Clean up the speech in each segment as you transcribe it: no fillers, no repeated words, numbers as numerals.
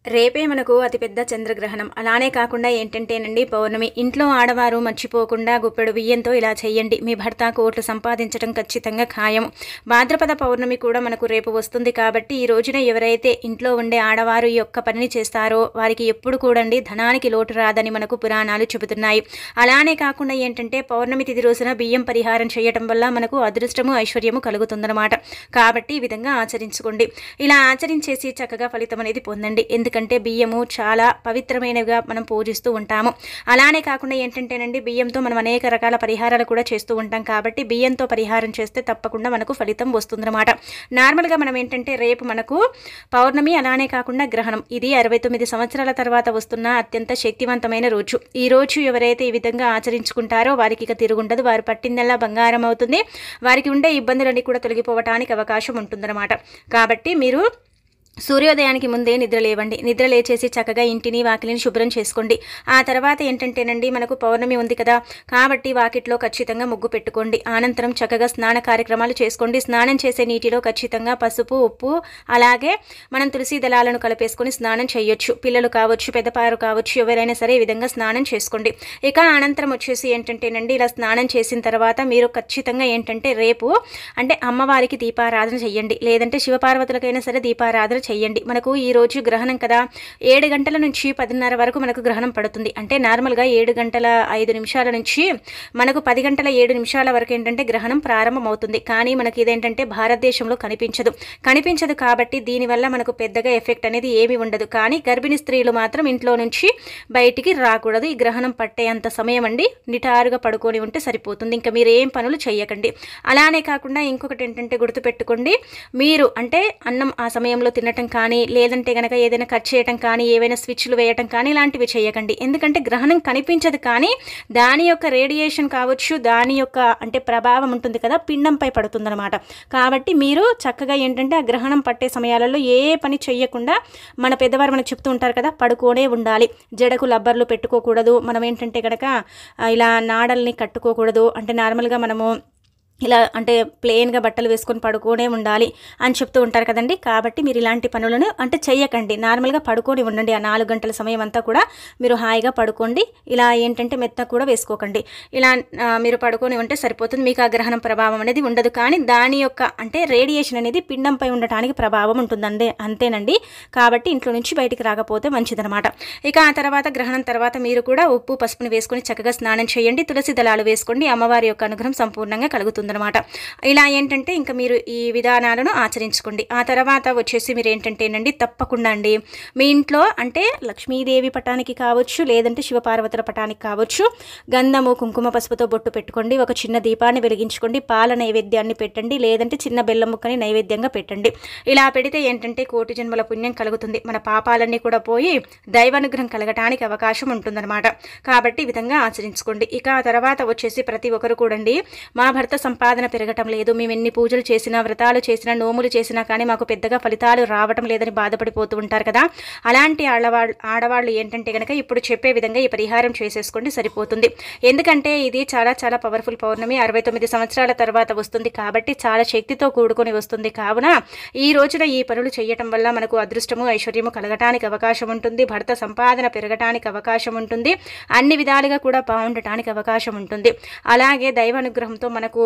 రేపే మనకు అతిపెద్ద చంద్రగ్రహణం. అలానే కాకుండా ఏంటంటేనండి పౌర్ణమి. ఇంట్లో ఆడవారు మర్చిపోకుండా గుప్పెడు బియ్యంతో ఇలా చేయండి. మీ భర్త కోట్లు సంపాదించడం ఖచ్చితంగా ఖాయం. భాద్రపద పౌర్ణమి కూడా మనకు రేపు వస్తుంది కాబట్టి ఈ రోజున ఎవరైతే ఇంట్లో ఉండే ఆడవారు ఈ యొక్క పనిని చేస్తారో వారికి ఎప్పుడు కూడండి ధనానికి లోటు రాదని మనకు పురాణాలు చెబుతున్నాయి. అలానే కాకుండా ఏంటంటే పౌర్ణమి తిథి రోజున బియ్యం పరిహారం చేయటం వల్ల మనకు అదృష్టము ఐశ్వర్యము కలుగుతుందన్నమాట. కాబట్టి ఈ విధంగా ఆచరించుకోండి. ఇలా ఆచరించేసి చక్కగా ఫలితం అనేది పొందండి. ఎందుకంటే బియ్యము చాలా పవిత్రమైనవిగా మనం పూజిస్తూ ఉంటాము. అలానే కాకుండా ఏంటంటేనండి బియ్యంతో మనం అనేక రకాల పరిహారాలు కూడా చేస్తూ ఉంటాం కాబట్టి బియ్యంతో పరిహారం చేస్తే తప్పకుండా మనకు ఫలితం వస్తుందన్నమాట. నార్మల్గా మనం ఏంటంటే రేపు మనకు పౌర్ణమి అలానే కాకుండా గ్రహణం. ఇది 69 సంవత్సరాల తర్వాత వస్తున్న అత్యంత శక్తివంతమైన రోజు. ఈ రోజు ఎవరైతే ఈ విధంగా ఆచరించుకుంటారో వారికి ఇక తిరుగుండదు. వారు పట్టిందల్లా బంగారం అవుతుంది. వారికి ఉండే ఇబ్బందులన్నీ కూడా తొలగిపోవటానికి అవకాశం ఉంటుందన్నమాట. కాబట్టి మీరు సూర్యోదయానికి ముందే నిద్ర లేవండి. నిద్ర లేచేసి చక్కగా ఇంటిని వాకిలిని శుభ్రం చేసుకోండి. ఆ తర్వాత ఏంటంటేనండి మనకు పౌర్ణమి ఉంది కదా కాబట్టి వాకిట్లో ఖచ్చితంగా ముగ్గు పెట్టుకోండి. అనంతరం చక్కగా స్నాన కార్యక్రమాలు చేసుకోండి. స్నానం చేసే నీటిలో ఖచ్చితంగా పసుపు, ఉప్పు అలాగే మనం తులసి దళాలను కలిపేసుకొని స్నానం చేయొచ్చు. పిల్లలు కావచ్చు, పెద్దపారు కావచ్చు, ఎవరైనా సరే ఈ విధంగా స్నానం చేసుకోండి. ఇక అనంతరం వచ్చేసి ఏంటంటేనండి ఇలా స్నానం చేసిన తర్వాత మీరు ఖచ్చితంగా ఏంటంటే రేపు అంటే అమ్మవారికి దీపారాధన చెయ్యండి. లేదంటే శివపార్వతులకైనా సరే దీపారాధన చెయ్యండి. మనకు ఈ రోజు గ్రహణం కదా 7 గంటల నుంచి 10:30 వరకు మనకు గ్రహణం పడుతుంది. అంటే నార్మల్గా 7 గంటల 5 నిమిషాల నుంచి మనకు 10 గంటల 7 నిమిషాల వరకు ఏంటంటే గ్రహణం ప్రారంభమవుతుంది. కానీ మనకి ఇదేంటంటే భారతదేశంలో కనిపించదు కాబట్టి దీనివల్ల మనకు పెద్దగా ఎఫెక్ట్ అనేది ఏమీ ఉండదు. కానీ గర్భిణీ స్త్రీలు మాత్రం ఇంట్లో నుంచి బయటికి రాకూడదు. ఈ గ్రహణం పట్టే అంత సమయం అండి నిటారుగా పడుకొని ఉంటే సరిపోతుంది. ఇంకా మీరు ఏం పనులు చేయకండి. అలానే కాకుండా ఇంకొకటి ఏంటంటే గుర్తుపెట్టుకోండి, మీరు అంటే అన్నం ఆ సమయంలో తినటం కానీ లేదంటే గనక ఏదైనా కట్ చేయటం కానీ ఏవైనా స్విచ్లు వేయటం కానీ ఇలాంటివి చేయకండి. ఎందుకంటే గ్రహణం కనిపించదు కానీ దాని యొక్క రేడియేషన్ కావచ్చు, దాని యొక్క అంటే ప్రభావం ఉంటుంది కదా పిండంపై పడుతుందన్నమాట. కాబట్టి మీరు చక్కగా ఏంటంటే ఆ గ్రహణం పట్టే సమయాలలో ఏ పని చేయకుండా మన పెద్దవారు మనకు చెప్తూ ఉంటారు కదా పడుకోనే ఉండాలి. జడకు లబ్బర్లు పెట్టుకోకూడదు. మనం ఏంటంటే కనుక ఇలా నాడల్ని కట్టుకోకూడదు. అంటే నార్మల్గా మనము ఇలా అంటే ప్లెయిన్గా బట్టలు వేసుకొని పడుకోనే ఉండాలి అని చెప్తూ ఉంటారు కదండి. కాబట్టి మీరు ఇలాంటి పనులను అంటే చెయ్యకండి. నార్మల్గా పడుకొని ఉండండి. ఆ 4 గంటల సమయం అంతా కూడా మీరు హాయిగా పడుకోండి. ఇలా ఏంటంటే మెత్త కూడా వేసుకోకండి. ఇలా మీరు పడుకొని ఉంటే సరిపోతుంది. మీకు ఆ గ్రహణం ప్రభావం అనేది ఉండదు. కానీ దాని యొక్క అంటే రేడియేషన్ అనేది పిండంపై ఉండటానికి ప్రభావం ఉంటుందండి. అంతేనండి. కాబట్టి ఇంట్లో నుంచి బయటికి రాకపోతే మంచిదనమాట. ఇక ఆ తర్వాత గ్రహణం తర్వాత మీరు కూడా ఉప్పు పసుపుని వేసుకొని చక్కగా స్నానం చేయండి. తులసి దళాలు వేసుకోండి. అమ్మవారి యొక్క అనుగ్రహం సంపూర్ణంగా కలుగుతుంది. ఇలా ఏంటంటే ఇంకా మీరు ఈ విధానాలను ఆచరించుకోండి. ఆ తర్వాత వచ్చేసి మీరు ఏంటంటేనండి తప్పకుండా అండి మీ ఇంట్లో అంటే లక్ష్మీదేవి పటానికి కావచ్చు లేదంటే శివపార్వతుల పటానికి కావచ్చు గంధము కుంకుమ పసుపుతో బొట్టు పెట్టుకోండి. ఒక చిన్న దీపాన్ని వెలిగించుకోండి. పాల నైవేద్యాన్ని పెట్టండి. లేదంటే చిన్న బెల్లం ముక్కని నైవేద్యంగా పెట్టండి. ఇలా పెడితే ఏంటంటే కోటి జన్మల పుణ్యం కలుగుతుంది. మన పాపాలన్నీ కూడా పోయి దైవానుగ్రహం కలగటానికి అవకాశం ఉంటుందన్నమాట. కాబట్టి ఈ విధంగా ఆచరించుకోండి. ఇక ఆ తర్వాత వచ్చేసి ప్రతి ఒక్కరు కూడండి మా భర్త సంపాదన పెరగటం లేదు, మేము ఎన్ని పూజలు చేసినా వ్రతాలు చేసినా నోములు చేసినా కానీ మాకు పెద్దగా ఫలితాలు రావటం లేదని బాధపడిపోతూ ఉంటారు కదా. అలాంటి ఆడవాళ్ళు ఏంటంటే కనుక ఇప్పుడు చెప్పే విధంగా ఈ పరిహారం చేసేసుకోండి సరిపోతుంది. ఎందుకంటే ఇది చాలా చాలా పవర్ఫుల్ పౌర్ణమి 69 సంవత్సరాల తర్వాత వస్తుంది కాబట్టి చాలా శక్తితో కూడుకొని వస్తుంది. కావున ఈ రోజున ఈ పనులు చేయటం వల్ల మనకు అదృష్టము ఐశ్వర్యము కలగటానికి అవకాశం ఉంటుంది. భర్త సంపాదన పెరగటానికి అవకాశం ఉంటుంది. అన్ని విధాలుగా కూడా బాగుండటానికి అవకాశం ఉంటుంది. అలాగే దైవానుగ్రహంతో మనకు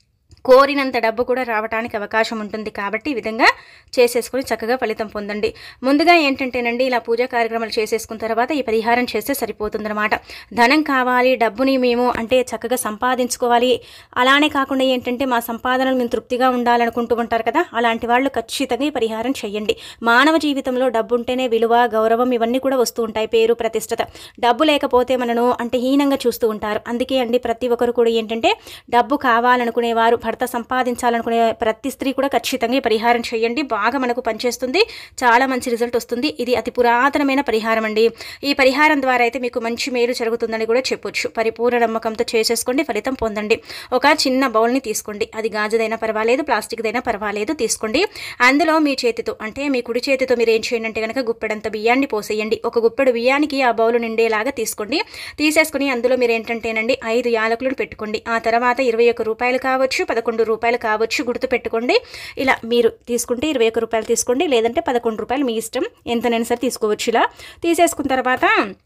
కోరినంత డబ్బు కూడా రావడానికి అవకాశం ఉంటుంది. కాబట్టి ఈ విధంగా చేసేసుకొని చక్కగా ఫలితం పొందండి. ముందుగా ఏంటంటేనండి ఇలా పూజా కార్యక్రమాలు చేసేసుకున్న తర్వాత ఈ పరిహారం చేస్తే సరిపోతుందన్నమాట. ధనం కావాలి, డబ్బుని మేము అంటే చక్కగా సంపాదించుకోవాలి, అలానే కాకుండా ఏంటంటే మా సంపాదనలు మేము తృప్తిగా ఉండాలనుకుంటూ ఉంటారు కదా. అలాంటి వాళ్ళు ఖచ్చితంగా ఈ పరిహారం చేయండి. మానవ జీవితంలో డబ్బు ఉంటేనే విలువ, గౌరవం ఇవన్నీ కూడా వస్తూ ఉంటాయి. పేరు, ప్రతిష్టత. డబ్బు లేకపోతే మనను అంటే హీనంగా చూస్తూ ఉంటారు. అందుకే అండి ప్రతి ఒక్కరు కూడా ఏంటంటే డబ్బు కావాలనుకునేవారు, భర్త సంపాదించాలనుకునే ప్రతి స్త్రీ కూడా ఖచ్చితంగా ఈ పరిహారం చేయండి. బాగా మనకు పనిచేస్తుంది. చాలా మంచి రిజల్ట్ వస్తుంది. ఇది అతి పురాతనమైన పరిహారం అండి. ఈ పరిహారం ద్వారా అయితే మీకు మంచి మేలు జరుగుతుందని కూడా చెప్పొచ్చు. పరిపూర్ణ నమ్మకంతో చేసేసుకోండి, ఫలితం పొందండి. ఒక చిన్న బౌల్ని తీసుకోండి. అది గాజుదైనా పర్వాలేదు, ప్లాస్టిక్దైనా పర్వాలేదు తీసుకోండి. అందులో మీ చేతితో అంటే మీ కుడి చేతితో మీరు ఏం చేయండి అంటే కనుక గుప్పెడంత బియ్యాన్ని పోసేయండి. ఒక గుప్పెడు బియ్యానికి ఆ బౌలు నిండేలాగా తీసుకోండి. తీసేసుకుని అందులో మీరు ఏంటంటేనండి 5 యాలకులను పెట్టుకోండి. ఆ తర్వాత 21 రూపాయలు కావచ్చు, 11 రూపాయలు కావచ్చు, గుర్తుపెట్టుకోండి. ఇలా మీరు తీసుకుంటే 21 రూపాయలు తీసుకోండి, లేదంటే 11 రూపాయలు మీ ఇష్టం, ఎంతనైనా సరే తీసుకోవచ్చు. ఇలా తీసేసుకున్న తర్వాత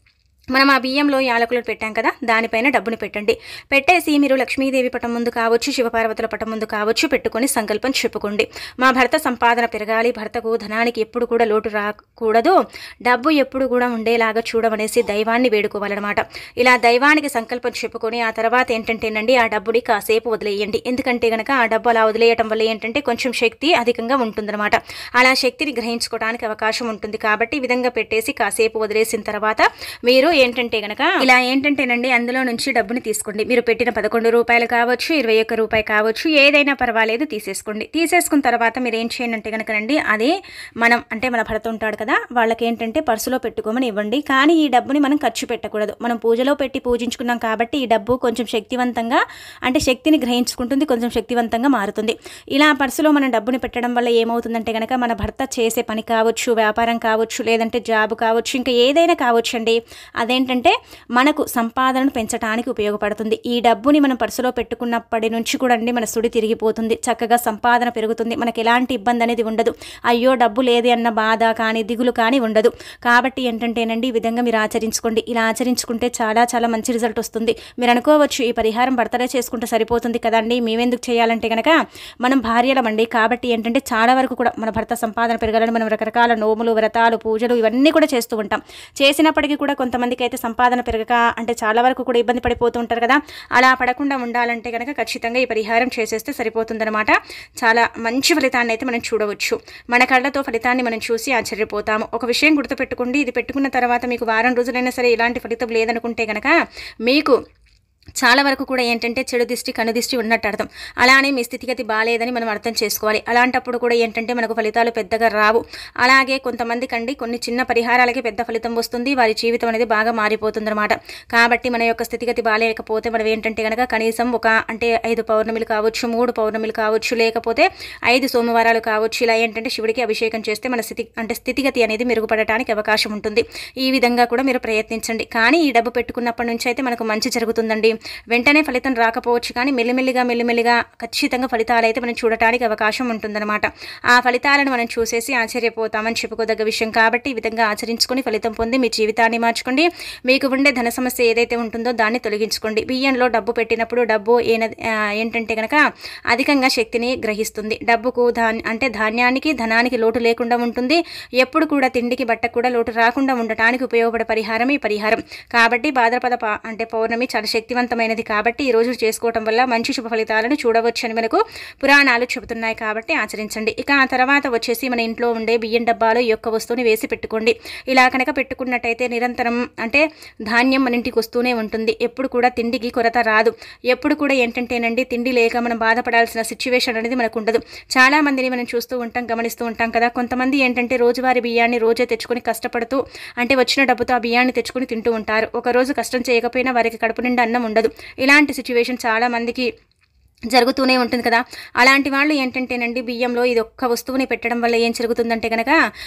మనం ఆ బియ్యంలో యాలకులు పెట్టాం కదా, దానిపైన డబ్బుని పెట్టండి. పెట్టేసి మీరు లక్ష్మీదేవి పటం ముందు కావచ్చు, శివపార్వతుల పటం ముందు కావచ్చు పెట్టుకొని సంకల్పం చెప్పుకోండి. మా భర్త సంపాదన పెరగాలి, భర్తకు ధనానికి ఎప్పుడు కూడా లోటు రాకూడదు, డబ్బు ఎప్పుడు కూడా ఉండేలాగా చూడమనేసి దైవాన్ని వేడుకోవాలన్నమాట. ఇలా దైవానికి సంకల్పం చెప్పుకొని ఆ తర్వాత ఏంటంటేనండి ఆ డబ్బుని కాసేపు వదిలేయండి. ఎందుకంటే గనక ఆ డబ్బు అలా వదిలేయటం వల్ల ఏంటంటే కొంచెం శక్తి అధికంగా ఉంటుందన్నమాట. అలా శక్తిని గ్రహించుకోవడానికి అవకాశం ఉంటుంది. కాబట్టి ఈ విధంగా పెట్టేసి కాసేపు వదిలేసిన తర్వాత మీరు ఏంటంటే గనక ఇలా ఏంటంటేనండి అందులో నుంచి డబ్బుని తీసుకోండి. మీరు పెట్టిన 11 రూపాయలు కావచ్చు, 21 రూపాయలు కావచ్చు, ఏదైనా పర్వాలేదు తీసేసుకోండి. తీసేసుకున్న తర్వాత మీరు ఏం చేయండి అంటే కనుకనండి అది మనం అంటే మన భర్త ఉంటాడు కదా, వాళ్ళకి ఏంటంటే పర్సులో పెట్టుకోమని ఇవ్వండి. కానీ ఈ డబ్బుని మనం ఖర్చు పెట్టకూడదు. మనం పూజలో పెట్టి పూజించుకున్నాం కాబట్టి ఈ డబ్బు కొంచెం శక్తివంతంగా అంటే శక్తిని గ్రహించుకుంటుంది, కొంచెం శక్తివంతంగా మారుతుంది. ఇలా పర్సులో మనం డబ్బుని పెట్టడం వల్ల ఏమవుతుందంటే కనుక మన భర్త చేసే పని కావచ్చు, వ్యాపారం కావచ్చు, లేదంటే జాబ్ కావచ్చు, ఇంకా ఏదైనా కావచ్చు అండి, అదేంటంటే మనకు సంపాదనను పెంచడానికి ఉపయోగపడుతుంది. ఈ డబ్బుని మనం పర్సులో పెట్టుకున్నప్పటి నుంచి కూడా అండి మన సుడి తిరిగిపోతుంది, చక్కగా సంపాదన పెరుగుతుంది, మనకి ఎలాంటి ఇబ్బంది అనేది ఉండదు. అయ్యో డబ్బు లేదు అన్న బాధ కానీ దిగులు కానీ ఉండదు. కాబట్టి ఏంటంటేనండి ఈ విధంగా మీరు ఆచరించుకోండి. ఇలా ఆచరించుకుంటే చాలా చాలా మంచి రిజల్ట్ వస్తుంది. మీరు అనుకోవచ్చు ఈ పరిహారం బర్త్డే చేసుకుంటే సరిపోతుంది కదండి, మేమెందుకు చేయాలంటే కనుక మనం భార్యలమండి. కాబట్టి ఏంటంటే చాలా వరకు కూడా మన భర్త సంపాదన పెరగాలని మనం రకరకాల నోములు, వ్రతాలు, పూజలు ఇవన్నీ కూడా చేస్తూ ఉంటాం. చేసినప్పటికీ కూడా కొంతమందికి అయితే సంపాదన పెరగక అంటే చాలా వరకు కూడా ఇబ్బంది పడిపోతూ ఉంటారు కదా, అలా పడకుండా ఉండాలంటే కనుక ఖచ్చితంగా ఈ పరిహారం చేసేస్తే సరిపోతుందన్నమాట. చాలా మంచి ఫలితాన్ని అయితే మనం చూడవచ్చు. మన కళ్ళతో ఫలితాన్ని మనం చూసి ఆశ్చర్యపోతాము. ఒక విషయం గుర్తుపెట్టుకోండి, ఇది పెట్టుకున్న తర్వాత మీకు వారం రోజులైనా సరే ఇలాంటి ఫలితం లేదనుకుంటే కనుక మీకు చాలా వరకు కూడా ఏంటంటే చెడు దిష్టి, కనుదిష్టి ఉన్నట్టు అర్థం. అలానే మీ స్థితిగతి బాగాలేదని మనం అర్థం చేసుకోవాలి. అలాంటప్పుడు కూడా ఏంటంటే మనకు ఫలితాలు పెద్దగా రావు. అలాగే కొంతమందికి అండి కొన్ని చిన్న పరిహారాలకి పెద్ద ఫలితం వస్తుంది, వారి జీవితం అనేది బాగా మారిపోతుంది అనమాట. కాబట్టి మన యొక్క స్థితిగతి బాగాలేకపోతే మనం ఏంటంటే కనుక కనీసం ఒక అంటే 5 పౌర్ణమిలు కావచ్చు, 3 పౌర్ణమిలు కావచ్చు, లేకపోతే 5 సోమవారాలు కావచ్చు, ఇలా ఏంటంటే శివుడికి అభిషేకం చేస్తే మన స్థితిగతి అనేది మెరుగుపడటానికి అవకాశం ఉంటుంది. ఈ విధంగా కూడా మీరు ప్రయత్నించండి. కానీ ఈ డబ్బు పెట్టుకున్నప్పటి నుంచి అయితే మనకు మంచి జరుగుతుందండి. వెంటనే ఫలితం రాకపోవచ్చు, కానీ మెల్లిమెల్లిగా ఖచ్చితంగా ఫలితాలు అయితే మనం చూడటానికి అవకాశం ఉంటుందన్నమాట. ఆ ఫలితాలను మనం చూసేసి ఆశ్చర్యపోతామని చెప్పుకోదగ్గ విషయం. కాబట్టి ఈ విధంగా ఆచరించుకొని ఫలితం పొంది మీ జీవితాన్ని మార్చుకోండి. మీకు ఉండే ధన సమస్య ఏదైతే ఉంటుందో దాన్ని తొలగించుకోండి. బియ్యంలో డబ్బు పెట్టినప్పుడు డబ్బు ఏంటంటే కనుక అధికంగా శక్తిని గ్రహిస్తుంది. డబ్బుకు అంటే ధాన్యానికి, ధనానికి లోటు లేకుండా ఉంటుంది. ఎప్పుడు కూడా తిండికి, బట్టకు కూడా లోటు రాకుండా ఉండటానికి ఉపయోగపడే పరిహారం ఈ పరిహారం. కాబట్టి భాద్రపద అంటే పౌర్ణమి చాలా శక్తివంతమైనది. కాబట్టి ఈ రోజు చేసుకోవటం వల్ల మంచి శుభ ఫలితాలను చూడవచ్చని మనకు పురాణాలు చెబుతున్నాయి. కాబట్టి ఆచరించండి. ఇక ఆ తర్వాత వచ్చేసి మన ఇంట్లో ఉండే బియ్యం డబ్బాలో ఈ యొక్క వస్తువుని వేసి పెట్టుకోండి. ఇలా కనుక పెట్టుకున్నట్టయితే నిరంతరం అంటే ధాన్యం మన ఇంటికి వస్తూనే ఉంటుంది. ఎప్పుడు కూడా తిండికి కొరత రాదు. ఎప్పుడు కూడా ఏంటంటేనండి తిండి లేక మనం బాధపడాల్సిన సిచ్యువేషన్ అనేది మనకు ఉండదు. చాలా మందిని మనం చూస్తూ ఉంటాం, గమనిస్తూ ఉంటాం కదా. కొంతమంది ఏంటంటే రోజువారీ బియ్యాన్ని రోజే తెచ్చుకొని కష్టపడుతూ అంటే వచ్చిన డబ్బుతో ఆ బియ్యాన్ని తెచ్చుకొని తింటూ ఉంటారు. ఒక రోజు కష్టం చేయకపోయినా వారికి కడుపు నిండా అన్నం ఉండదు. ఇలాంటి సిచ్యువేషన్ చాలా మందికి జరుగుతూనే ఉంటుంది కదా. అలాంటి వాళ్ళు ఏంటంటేనండి బియ్యంలో ఇది ఒక్క వస్తువుని పెట్టడం వల్ల ఏం జరుగుతుందంటే కనుక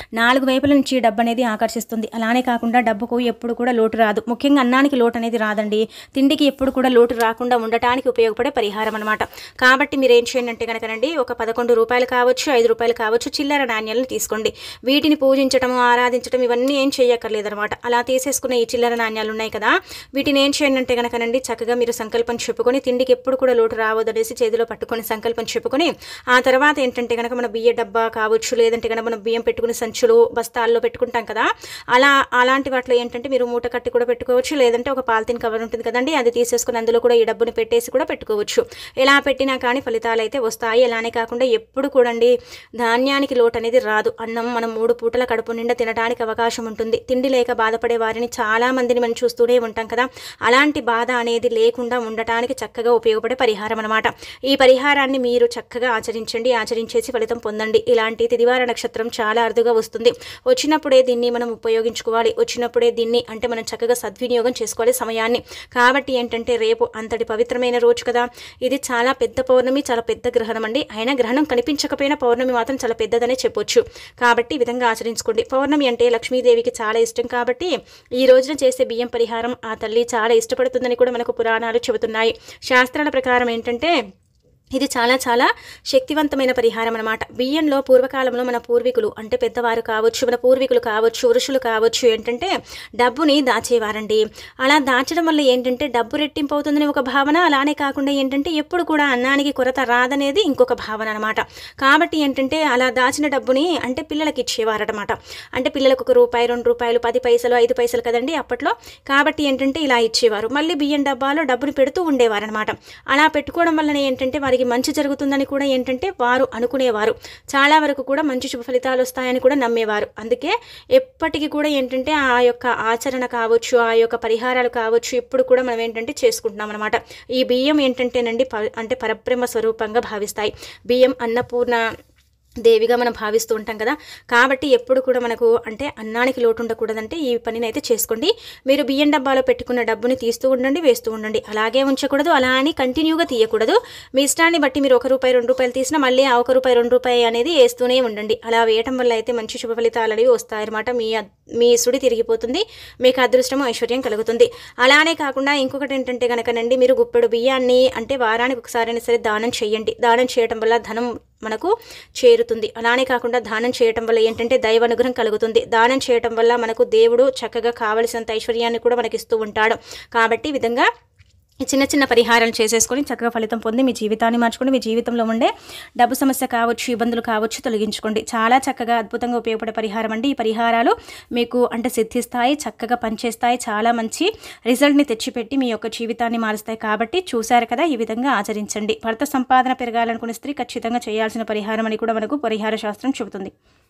4 వైపుల నుంచి డబ్బు అనేది ఆకర్షిస్తుంది. అలానే కాకుండా డబ్బుకు ఎప్పుడు కూడా లోటు రాదు. ముఖ్యంగా అన్నానికి లోటు అనేది రాదండి. తిండికి ఎప్పుడు కూడా లోటు రాకుండా ఉండటానికి ఉపయోగపడే పరిహారం అనమాట. కాబట్టి మీరు ఏం చేయండి అంటే కనుకనండి ఒక 11 రూపాయలు కావచ్చు, 5 రూపాయలు కావచ్చు, చిల్లర నాణ్యాలను తీసుకోండి. వీటిని పూజించడం, ఆరాధించడం ఇవన్నీ ఏం చేయక్కర్లేదనమాట. అలా తీసేసుకున్న ఈ చిల్లర నాణ్యాలు ఉన్నాయి కదా, వీటిని ఏం చేయండి అంటే కనుకనండి చక్కగా మీరు సంకల్పం చెప్పుకొని తిండికి ఎప్పుడు కూడా లోటు రావద్దని చేతిలో పట్టుకొని సంకల్పం చెప్పుకొని ఆ తర్వాత ఏంటంటే కనుక మన బియ్య డబ్బా కావచ్చు, లేదంటే కనుక మనం బియ్యం పెట్టుకునే సంచులు, బస్తాల్లో పెట్టుకుంటాం కదా, అలాంటి వాటిలో ఏంటంటే మీరు మూట కట్టి కూడా పెట్టుకోవచ్చు, లేదంటే ఒక పాలిథిన్ కవర్ ఉంటుంది కదండి, అది తీసేసుకుని అందులో కూడా ఈ డబ్బుని పెట్టేసి కూడా పెట్టుకోవచ్చు. ఎలా పెట్టినా కానీ ఫలితాలు అయితే వస్తాయి. అలానే కాకుండా ఎప్పుడు కూడా ధాన్యానికి లోటు అనేది రాదు. అన్నం మనం 3 పూటల కడుపు నిండా తినడానికి అవకాశం ఉంటుంది. తిండి లేక బాధపడే వారిని చాలా మందిని మనం చూస్తూనే ఉంటాం కదా. అలాంటి బాధ అనేది లేకుండా ఉండటానికి చక్కగా ఉపయోగపడే పరిహారం అనమాట. ఈ పరిహారాన్ని మీరు చక్కగా ఆచరించండి. ఆచరించేసి ఫలితం పొందండి. ఇలాంటి తిదివార నక్షత్రం చాలా అరుదుగా వస్తుంది. వచ్చినప్పుడే దీన్ని మనం ఉపయోగించుకోవాలి. వచ్చినప్పుడే దీన్ని అంటే మనం చక్కగా సద్వినియోగం చేసుకోవాలి సమయాన్ని. కాబట్టి ఏంటంటే రేపు అంతటి పవిత్రమైన రోజు కదా, ఇది చాలా పెద్ద పౌర్ణమి, చాలా పెద్ద గ్రహణం అండి. అయినా గ్రహణం కనిపించకపోయినా పౌర్ణమి మాత్రం చాలా పెద్దదనే చెప్పొచ్చు. కాబట్టి ఈ విధంగా ఆచరించుకోండి. పౌర్ణమి అంటే లక్ష్మీదేవికి చాలా ఇష్టం. కాబట్టి ఈ రోజున చేసే బియ్యం పరిహారం ఆ తల్లి చాలా ఇష్టపడుతుందని కూడా మనకు పురాణాలు చెబుతున్నాయి. శాస్త్రాల ప్రకారం ఏంటంటే ఇది చాలా చాలా శక్తివంతమైన పరిహారం అనమాట. బియ్యంలో పూర్వకాలంలో మన పూర్వీకులు అంటే పెద్దవారు కావచ్చు, మన పూర్వీకులు కావచ్చు, ఋషులు కావచ్చు ఏంటంటే డబ్బుని దాచేవారండి. అలా దాచడం వల్ల ఏంటంటే డబ్బు రెట్టింపు అవుతుందని ఒక భావన, అలానే కాకుండా ఏంటంటే ఎప్పుడు కూడా అన్నానికి కొరత రాదనేది ఇంకొక భావన అనమాట. కాబట్టి ఏంటంటే అలా దాచిన డబ్బుని అంటే పిల్లలకి ఇచ్చేవారనమాట. అంటే పిల్లలకు ₹1, ₹2, 10 పైసలు, 5 పైసలు కదండి అప్పట్లో. కాబట్టి ఏంటంటే ఇలా ఇచ్చేవారు. మళ్ళీ బియ్యం డబ్బాలో డబ్బుని పెడుతూ ఉండేవారనమాట. అలా పెట్టుకోవడం వల్లనే ఏంటంటే వారికి మంచి జరుగుతుందని కూడా ఏంటంటే వారు అనుకునేవారు. చాలా వరకు కూడా మంచి శుభ ఫలితాలు వస్తాయని కూడా నమ్మేవారు. అందుకే ఎప్పటికీ కూడా ఏంటంటే ఆ యొక్క ఆచరణ కావచ్చు, ఆ యొక్క పరిహారాలు కావచ్చు ఎప్పుడు కూడా మనం ఏంటంటే చేసుకుంటున్నాం అనమాట. ఈ బియ్యం ఏంటంటేనండి అంటే పరబ్రహ్మ స్వరూపంగా భావిస్తాయి. బియ్యం అన్నపూర్ణ దేవిగా మనం భావిస్తూ ఉంటాం కదా. కాబట్టి ఎప్పుడు కూడా మనకు అంటే అన్నానికి లోటు ఉండకూడదంటే ఈ పనిని అయితే చేసుకోండి. మీరు బియ్యం డబ్బాలో పెట్టుకున్న డబ్బుని తీస్తూ ఉండండి, వేస్తూ ఉండండి. అలాగే ఉంచకూడదు, అలా అని కంటిన్యూగా తీయకూడదు. మీ ఇష్టాన్ని బట్టి మీరు ₹1, ₹2 తీసినా మళ్ళీ ఆ ₹1, ₹2 అనేది వేస్తూనే ఉండండి. అలా వేయటం వల్ల అయితే మంచి శుభ ఫలితాలు అనేవి వస్తాయన్నమాట. మీ సుడి తిరిగిపోతుంది, మీకు అదృష్టం ఐశ్వర్యం కలుగుతుంది. అలానే కాకుండా ఇంకొకటి ఏంటంటే కనుకనండి, మీరు గుప్పెడు బియ్యాన్ని అంటే వారానికి ఒకసారైనా సరే దానం చేయండి. దానం చేయటం వల్ల ధనం మనకు చేరుతుంది. అలానే కాకుండా దానం చేయటం వల్ల ఏంటంటే దైవ అనుగ్రహం కలుగుతుంది. దానం చేయటం వల్ల మనకు దేవుడు చక్కగా కావలసినంత ఐశ్వర్యాన్ని కూడా మనకి ఇస్తూ ఉంటాడు. కాబట్టి ఈ విధంగా చిన్న చిన్న పరిహారాలు చేసేసుకొని చక్కగా ఫలితం పొంది మీ జీవితాన్ని మార్చుకోండి. మీ జీవితంలో ఉండే డబ్బు సమస్య కావచ్చు, ఇబ్బందులు కావచ్చు తొలగించుకోండి. చాలా చక్కగా అద్భుతంగా ఉపయోగపడే పరిహారం అండి. ఈ పరిహారాలు మీకు అంటే సిద్ధిస్తాయి, చక్కగా పనిచేస్తాయి, చాలా మంచి రిజల్ట్ని తెచ్చిపెట్టి మీ యొక్క జీవితాన్ని మారుస్తాయి. కాబట్టి చూశారు కదా, ఈ విధంగా ఆచరించండి. భర్త సంపాదన పెరగాలనుకునే స్త్రీ ఖచ్చితంగా చేయాల్సిన పరిహారం అని కూడా మనకు పరిహార శాస్త్రం చెబుతుంది.